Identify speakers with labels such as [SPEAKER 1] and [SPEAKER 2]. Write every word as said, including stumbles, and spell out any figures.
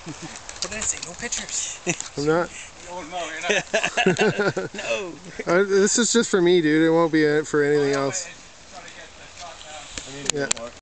[SPEAKER 1] What did I say? No pictures.
[SPEAKER 2] I'm not.
[SPEAKER 1] Oh no, you're not. No.
[SPEAKER 2] Uh, this is just for me, dude. It won't be for anything else.
[SPEAKER 1] Yeah.